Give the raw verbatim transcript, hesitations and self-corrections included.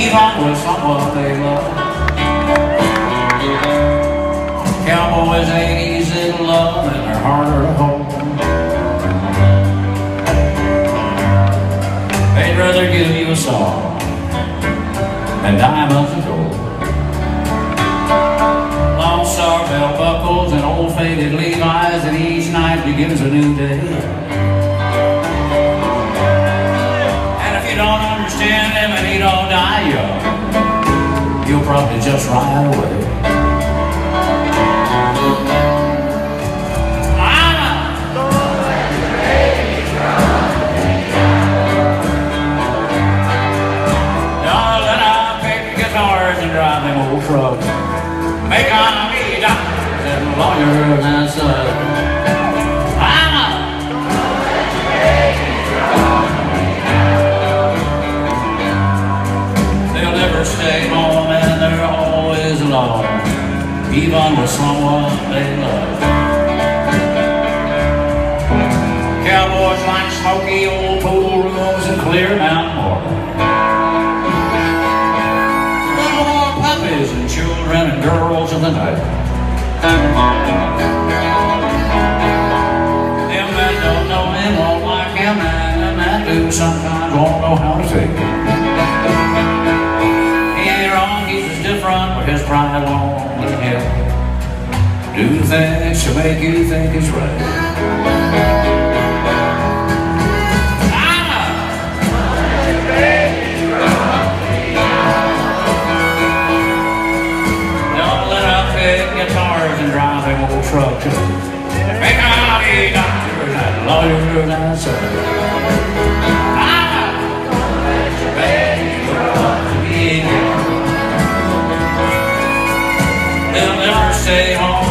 even with someone they love. Cowboys ain't easy to love and they're harder to hold. They'd rather give you a song than diamonds and gold. Long star belt buckles and old faded Levi's, and each night begins a new day. And if you don't understand him and he don't die young, you'll probably just ride away. Drive them old trucks, make on me doctors and lawyers and such. I'm a they'll never stay home and they're always alone, even with someone they love. Cowboys like smoky old pool rooms and clear mountain water, and children and girls of the night. Them that don't know him won't like him, and them that do sometimes won't know how to take it. He ain't wrong, he's just different, but his pride won't let him do things to make you think it's right. Guitars and driving old trucks, make out a doctor and lawyer and such. They'll never stay home.